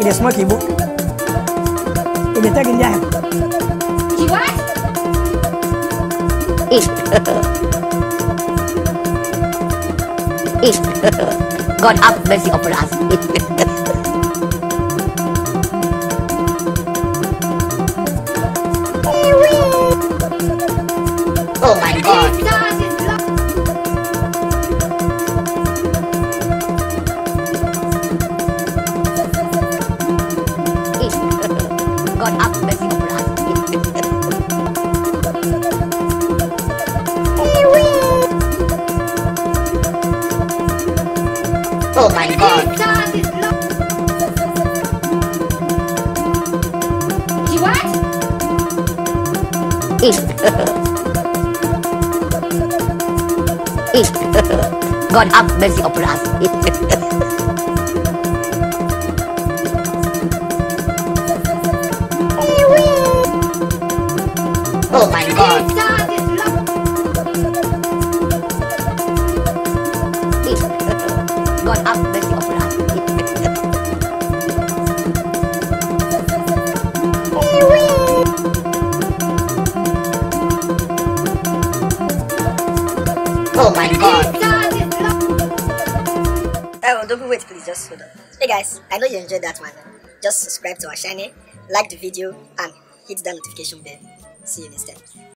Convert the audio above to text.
He dey smoke Igbo. He dey take India. He what? God have mercy upon us. Oh my God. God have mercy upon us. Oh my God. He what? God have mercy upon us. Oh my God. God have mercy upon us. Oh my God. Don't wait, please. Just hold on. Hey guys, I know you enjoyed that one. Just subscribe to our channel, like the video, and hit that notification bell. See you next time.